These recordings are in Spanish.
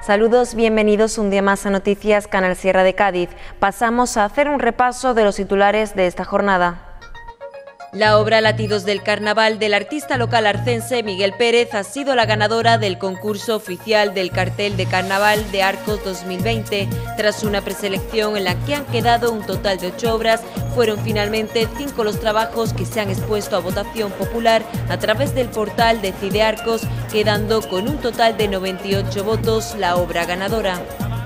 Saludos, bienvenidos un día más a Noticias Canal Sierra de Cádiz. Pasamos a hacer un repaso de los titulares de esta jornada. La obra Latidos del Carnaval del artista local arcense Miguel Pérez ha sido la ganadora del concurso oficial del cartel de Carnaval de Arcos 2020. Tras una preselección en la que han quedado un total de 8 obras, fueron finalmente 5 los trabajos que se han expuesto a votación popular a través del portal Decide Arcos, quedando con un total de 98 votos la obra ganadora.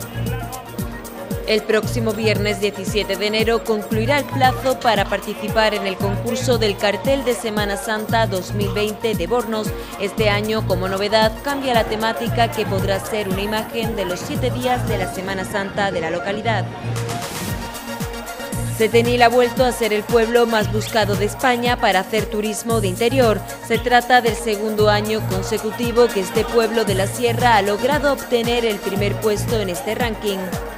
El próximo viernes 17 de enero concluirá el plazo para participar en el concurso del cartel de Semana Santa 2020 de Bornos. Este año, como novedad, cambia la temática, que podrá ser una imagen de los 7 días de la Semana Santa de la localidad. Setenil ha vuelto a ser el pueblo más buscado de España para hacer turismo de interior. Se trata del segundo año consecutivo que este pueblo de la sierra ha logrado obtener el primer puesto en este ranking.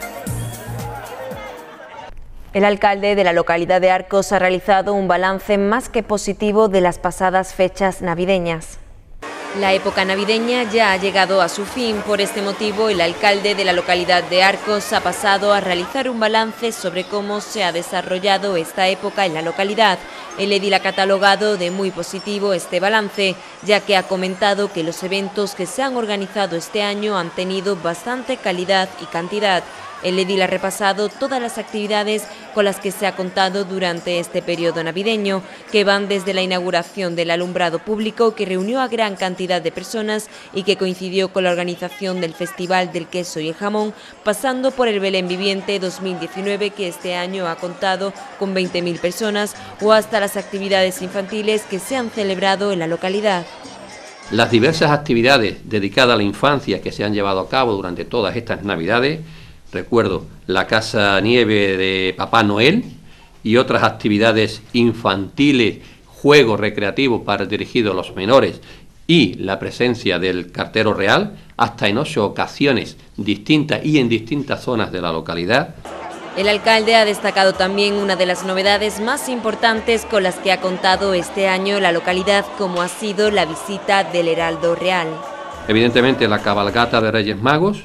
El alcalde de la localidad de Arcos ha realizado un balance más que positivo de las pasadas fechas navideñas. La época navideña ya ha llegado a su fin. Por este motivo, el alcalde de la localidad de Arcos ha pasado a realizar un balance sobre cómo se ha desarrollado esta época en la localidad. El edil ha catalogado de muy positivo este balance, ya que ha comentado que los eventos que se han organizado este año han tenido bastante calidad y cantidad. El edil ha repasado todas las actividades con las que se ha contado durante este periodo navideño, que van desde la inauguración del alumbrado público, que reunió a gran cantidad de personas y que coincidió con la organización del Festival del Queso y el Jamón, pasando por el Belén Viviente 2019, que este año ha contado con 20.000 personas, o hasta las actividades infantiles que se han celebrado en la localidad. Las diversas actividades dedicadas a la infancia que se han llevado a cabo durante todas estas Navidades, recuerdo la Casa Nieve de Papá Noel y otras actividades infantiles, juegos recreativos para dirigidos a los menores y la presencia del cartero real, hasta en 8 ocasiones distintas y en distintas zonas de la localidad. El alcalde ha destacado también una de las novedades más importantes con las que ha contado este año la localidad, como ha sido la visita del Heraldo Real. Evidentemente la cabalgata de Reyes Magos,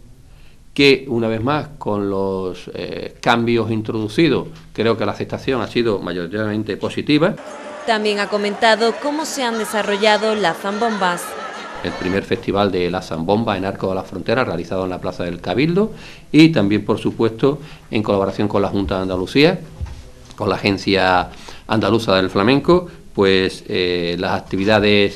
que una vez más con los cambios introducidos, creo que la aceptación ha sido mayoritariamente positiva. También ha comentado cómo se han desarrollado las zambombas. El primer festival de la zambomba en Arcos de la Frontera, realizado en la Plaza del Cabildo, y también, por supuesto, en colaboración con la Junta de Andalucía, con la Agencia Andaluza del Flamenco, pues las actividades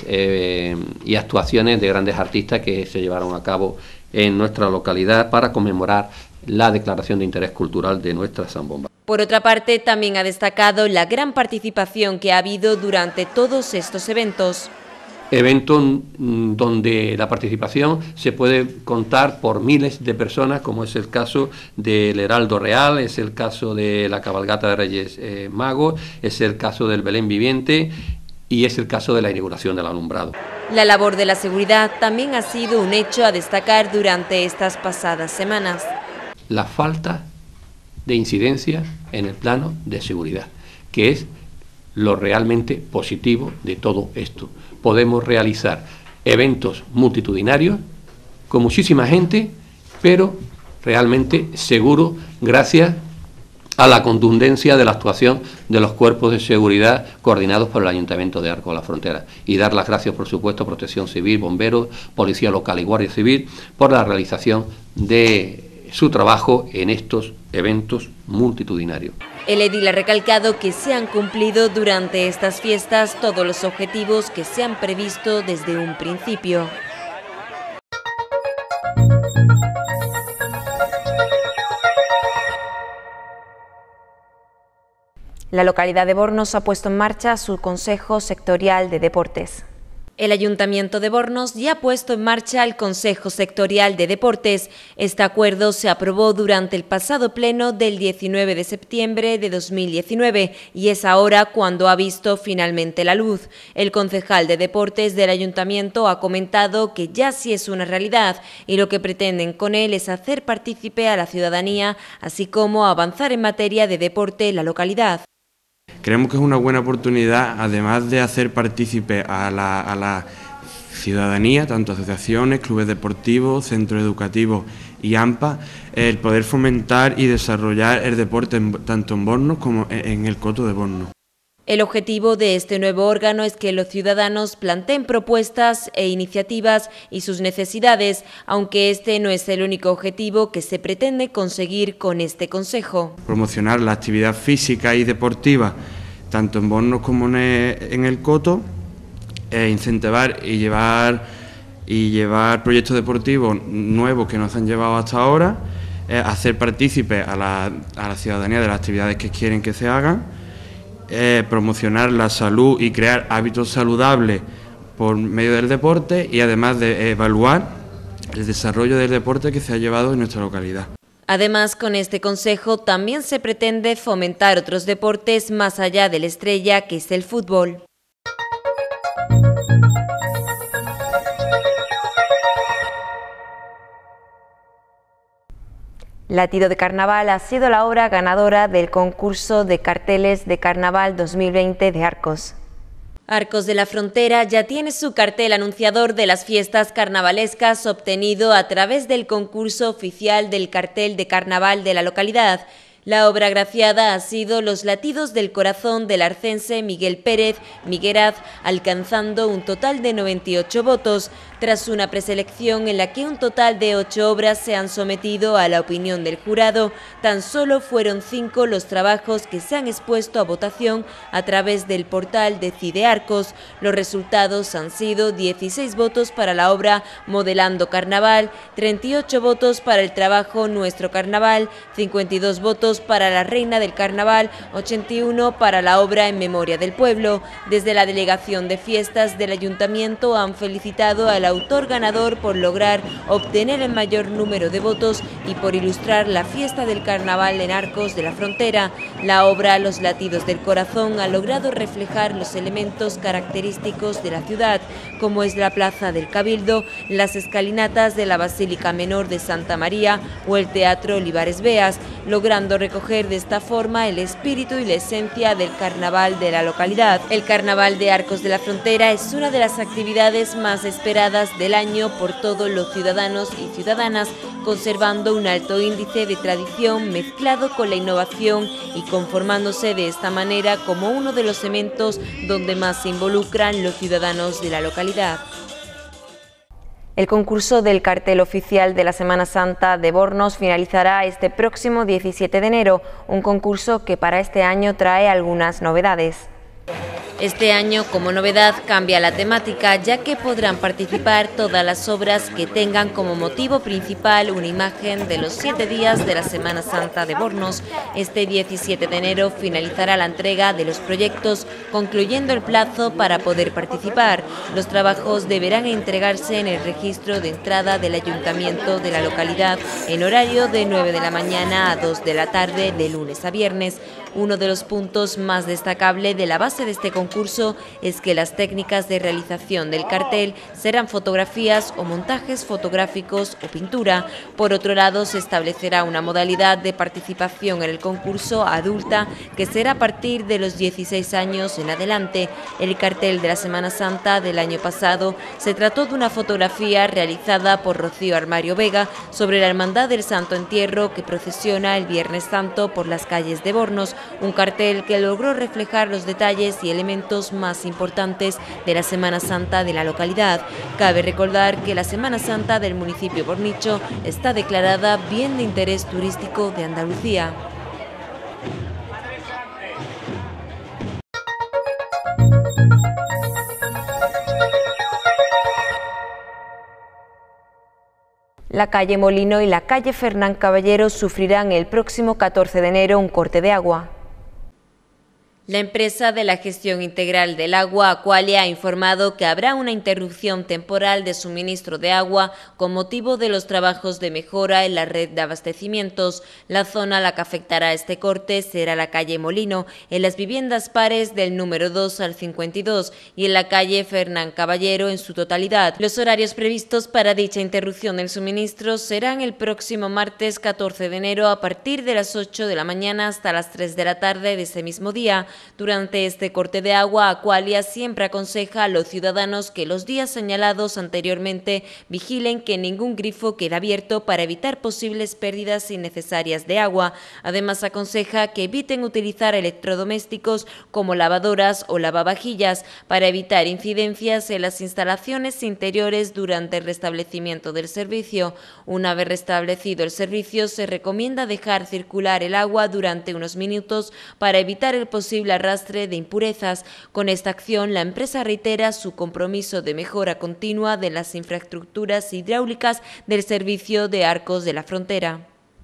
y actuaciones de grandes artistas que se llevaron a cabo en nuestra localidad para conmemorar la declaración de interés cultural de nuestra zambomba. Por otra parte, también ha destacado la gran participación que ha habido durante todos estos eventos. Eventos donde la participación se puede contar por miles de personas, como es el caso del Heraldo Real, es el caso de la cabalgata de Reyes Magos, es el caso del Belén Viviente y es el caso de la inauguración del alumbrado. La labor de la seguridad también ha sido un hecho a destacar durante estas pasadas semanas. La falta de incidencia en el plano de seguridad, que es lo realmente positivo de todo esto. Podemos realizar eventos multitudinarios con muchísima gente, pero realmente seguros gracias a la contundencia de la actuación de los cuerpos de seguridad coordinados por el Ayuntamiento de Arcos de la Frontera. Y dar las gracias, por supuesto, a Protección Civil, Bomberos, Policía Local y Guardia Civil por la realización de su trabajo en estos eventos multitudinarios. El edil ha recalcado que se han cumplido durante estas fiestas todos los objetivos que se han previsto desde un principio. La localidad de Bornos ha puesto en marcha su Consejo Sectorial de Deportes. El Ayuntamiento de Bornos ya ha puesto en marcha el Consejo Sectorial de Deportes. Este acuerdo se aprobó durante el pasado pleno del 19 de septiembre de 2019 y es ahora cuando ha visto finalmente la luz. El concejal de Deportes del Ayuntamiento ha comentado que ya sí es una realidad y lo que pretenden con él es hacer partícipe a la ciudadanía, así como avanzar en materia de deporte en la localidad. Creemos que es una buena oportunidad, además de hacer partícipe a la ciudadanía, tanto asociaciones, clubes deportivos, centros educativos y AMPA, el poder fomentar y desarrollar el deporte tanto en Bornos como en el Coto de Bornos. El objetivo de este nuevo órgano es que los ciudadanos planteen propuestas e iniciativas y sus necesidades, aunque este no es el único objetivo que se pretende conseguir con este consejo. Promocionar la actividad física y deportiva, tanto en Bornos como en el Coto, incentivar y llevar proyectos deportivos nuevos que nos han llevado hasta ahora, hacer partícipe a la ciudadanía de las actividades que quieren que se hagan, promocionar la salud y crear hábitos saludables por medio del deporte y además de evaluar el desarrollo del deporte que se ha llevado en nuestra localidad. Además, con este consejo también se pretende fomentar otros deportes más allá de la estrella que es el fútbol. Latido de Carnaval ha sido la obra ganadora del concurso de carteles de Carnaval 2020 de Arcos. Arcos de la Frontera ya tiene su cartel anunciador de las fiestas carnavalescas obtenido a través del concurso oficial del cartel de carnaval de la localidad. La obra agraciada ha sido Los latidos del corazón del arcense Miguel Pérez Migueraz, alcanzando un total de 98 votos, tras una preselección en la que un total de 8 obras se han sometido a la opinión del jurado. Tan solo fueron 5 los trabajos que se han expuesto a votación a través del portal Decide Arcos. Los resultados han sido 16 votos para la obra Modelando Carnaval, 38 votos para el trabajo Nuestro Carnaval, 52 votos para la Reina del Carnaval, 81 para la obra En Memoria del Pueblo. Desde la Delegación de Fiestas del Ayuntamiento han felicitado al autor ganador por lograr obtener el mayor número de votos y por ilustrar la fiesta del carnaval en Arcos de la Frontera. La obra Los latidos del corazón ha logrado reflejar los elementos característicos de la ciudad, como es la Plaza del Cabildo, las escalinatas de la Basílica Menor de Santa María o el Teatro Olivares Beas, logrando recoger de esta forma el espíritu y la esencia del carnaval de la localidad. El Carnaval de Arcos de la Frontera es una de las actividades más esperadas del año por todos los ciudadanos y ciudadanas, conservando un alto índice de tradición mezclado con la innovación y conformándose de esta manera como uno de los eventos donde más se involucran los ciudadanos de la localidad. El concurso del cartel oficial de la Semana Santa de Bornos finalizará este próximo 17 de enero, un concurso que para este año trae algunas novedades. Este año, como novedad, cambia la temática, ya que podrán participar todas las obras que tengan como motivo principal una imagen de los 7 días de la Semana Santa de Bornos. Este 17 de enero finalizará la entrega de los proyectos, concluyendo el plazo para poder participar. Los trabajos deberán entregarse en el registro de entrada del Ayuntamiento de la localidad en horario de 9 de la mañana a 2 de la tarde de lunes a viernes. Uno de los puntos más destacables de la base de este concurso es que las técnicas de realización del cartel serán fotografías o montajes fotográficos o pintura. Por otro lado, se establecerá una modalidad de participación en el concurso adulta que será a partir de los 16 años en adelante. El cartel de la Semana Santa del año pasado se trató de una fotografía realizada por Rocío Armario Vega sobre la Hermandad del Santo Entierro que procesiona el Viernes Santo por las calles de Bornos, un cartel que logró reflejar los detalles y elementos más importantes de la Semana Santa de la localidad. Cabe recordar que la Semana Santa del municipio Bornicho está declarada Bien de Interés Turístico de Andalucía. La calle Molino y la calle Fernán Caballero sufrirán el próximo 14 de enero un corte de agua. La empresa de la gestión integral del agua, Aqualia, ha informado que habrá una interrupción temporal de suministro de agua con motivo de los trabajos de mejora en la red de abastecimientos. La zona a la que afectará este corte será la calle Molino, en las viviendas pares del número 2 al 52 y en la calle Fernán Caballero en su totalidad. Los horarios previstos para dicha interrupción del suministro serán el próximo martes 14 de enero a partir de las 8 de la mañana hasta las 3 de la tarde de ese mismo día. Durante este corte de agua, Aqualia siempre aconseja a los ciudadanos que los días señalados anteriormente vigilen que ningún grifo quede abierto para evitar posibles pérdidas innecesarias de agua. Además, aconseja que eviten utilizar electrodomésticos como lavadoras o lavavajillas para evitar incidencias en las instalaciones interiores durante el restablecimiento del servicio. Una vez restablecido el servicio, se recomienda dejar circular el agua durante unos minutos para evitar el posible arrastre de impurezas. Con esta acción, la empresa reitera su compromiso de mejora continua de las infraestructuras hidráulicas del servicio de Arcos de la Frontera.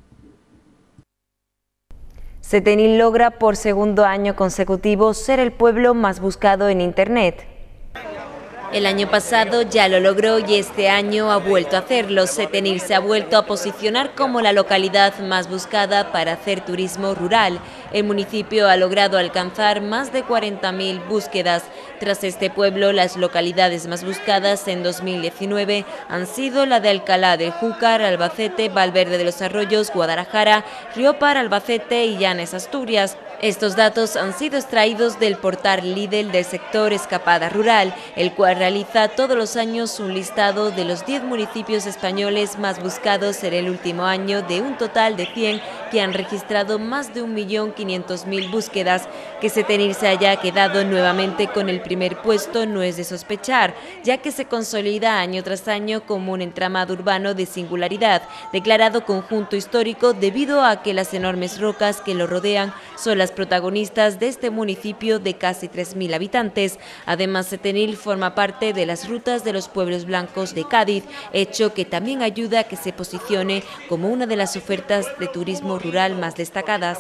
Setenil logra por segundo año consecutivo ser el pueblo más buscado en Internet. El año pasado ya lo logró y este año ha vuelto a hacerlo. Setenil se ha vuelto a posicionar como la localidad más buscada para hacer turismo rural. El municipio ha logrado alcanzar más de 40.000 búsquedas. Tras este pueblo, las localidades más buscadas en 2019 han sido la de Alcalá del Júcar, Albacete, Valverde de los Arroyos, Guadalajara, Riópar, Albacete y Llanes, Asturias. Estos datos han sido extraídos del portal Lidl del sector Escapada Rural, el cual realiza todos los años un listado de los 10 municipios españoles más buscados en el último año, de un total de 100 que han registrado más de 1.500.000 búsquedas. Que Setenil se haya quedado nuevamente con el primer puesto no es de sospechar, ya que se consolida año tras año como un entramado urbano de singularidad, declarado conjunto histórico debido a que las enormes rocas que lo rodean son las protagonistas de este municipio de casi 3.000 habitantes. Además, Setenil forma parte de las rutas de los pueblos blancos de Cádiz, hecho que también ayuda a que se posicione como una de las ofertas de turismo rural más destacadas.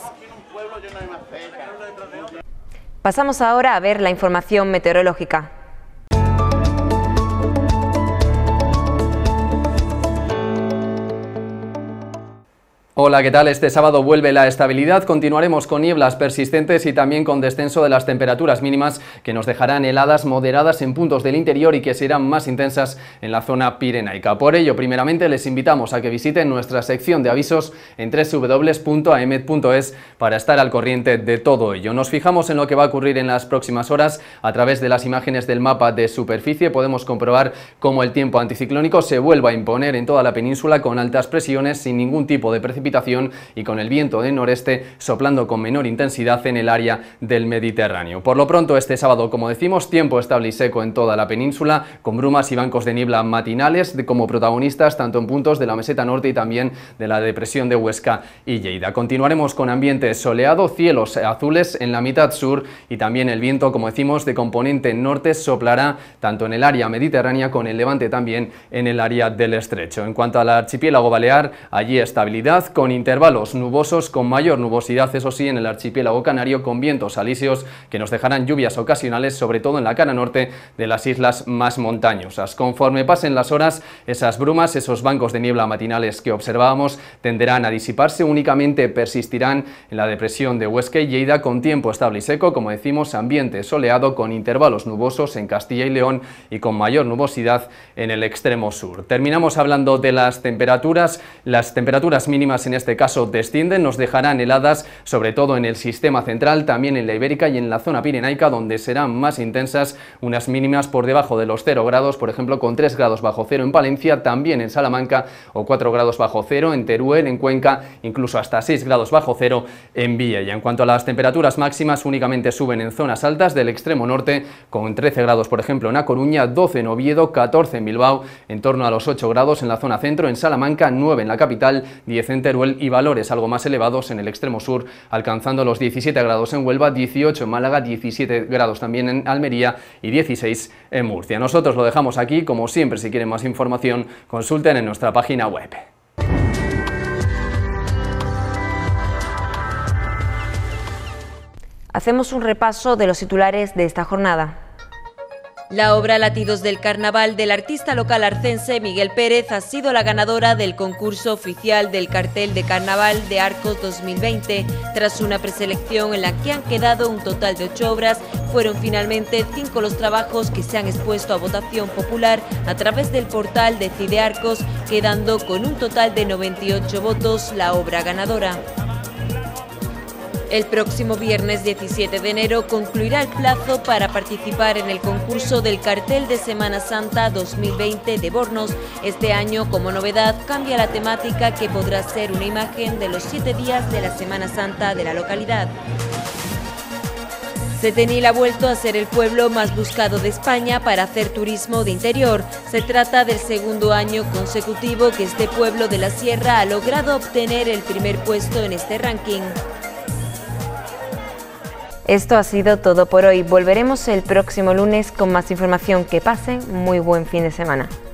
Pasamos ahora a ver la información meteorológica. Hola, ¿qué tal? Este sábado vuelve la estabilidad, continuaremos con nieblas persistentes y también con descenso de las temperaturas mínimas que nos dejarán heladas moderadas en puntos del interior y que serán más intensas en la zona pirenaica. Por ello, primeramente les invitamos a que visiten nuestra sección de avisos en www.aemet.es para estar al corriente de todo ello. Nos fijamos en lo que va a ocurrir en las próximas horas. A través de las imágenes del mapa de superficie podemos comprobar cómo el tiempo anticiclónico se vuelve a imponer en toda la península con altas presiones sin ningún tipo de precipitación y con el viento de noreste soplando con menor intensidad en el área del Mediterráneo. Por lo pronto, este sábado, como decimos, tiempo estable y seco en toda la península, con brumas y bancos de niebla matinales como protagonistas tanto en puntos de la meseta norte y también de la depresión de Huesca y Lleida. Continuaremos con ambiente soleado, cielos azules en la mitad sur y también el viento, como decimos, de componente norte soplará tanto en el área mediterránea con el levante también en el área del estrecho. En cuanto al archipiélago balear, allí estabilidad con intervalos nubosos, con mayor nubosidad, eso sí, en el archipiélago canario, con vientos alisios que nos dejarán lluvias ocasionales, sobre todo en la cara norte de las islas más montañosas. Conforme pasen las horas, esas brumas, esos bancos de niebla matinales que observábamos, tenderán a disiparse, únicamente persistirán en la depresión de Huesca y Lleida, con tiempo estable y seco, como decimos, ambiente soleado, con intervalos nubosos en Castilla y León y con mayor nubosidad en el extremo sur. Terminamos hablando de las temperaturas mínimas en este caso descienden, nos dejarán heladas sobre todo en el sistema central, también en la Ibérica y en la zona pirenaica, donde serán más intensas, unas mínimas por debajo de los 0 grados, por ejemplo con 3 grados bajo cero en Palencia, también en Salamanca, o 4 grados bajo cero en Teruel, en Cuenca, incluso hasta 6 grados bajo cero en Viella. En cuanto a las temperaturas máximas, únicamente suben en zonas altas del extremo norte, con 13 grados por ejemplo en A Coruña, 12 en Oviedo, 14 en Bilbao, en torno a los 8 grados en la zona centro, en Salamanca 9 en la capital, 10 en Teruel y valores algo más elevados en el extremo sur, alcanzando los 17 grados en Huelva, 18 en Málaga, 17 grados también en Almería y 16 en Murcia. Nosotros lo dejamos aquí, como siempre, si quieren más información, consulten en nuestra página web. Hacemos un repaso de los titulares de esta jornada. La obra Latidos del Carnaval del artista local arcense Miguel Pérez ha sido la ganadora del concurso oficial del cartel de Carnaval de Arcos 2020. Tras una preselección en la que han quedado un total de 8 obras, fueron finalmente 5 los trabajos que se han expuesto a votación popular a través del portal Decide Arcos, quedando con un total de 98 votos la obra ganadora. El próximo viernes 17 de enero concluirá el plazo para participar en el concurso del cartel de Semana Santa 2020 de Bornos. Este año, como novedad, cambia la temática, que podrá ser una imagen de los 7 días de la Semana Santa de la localidad. Setenil ha vuelto a ser el pueblo más buscado de España para hacer turismo de interior. Se trata del segundo año consecutivo que este pueblo de la sierra ha logrado obtener el primer puesto en este ranking. Esto ha sido todo por hoy. Volveremos el próximo lunes con más información. Que pasen muy buen fin de semana.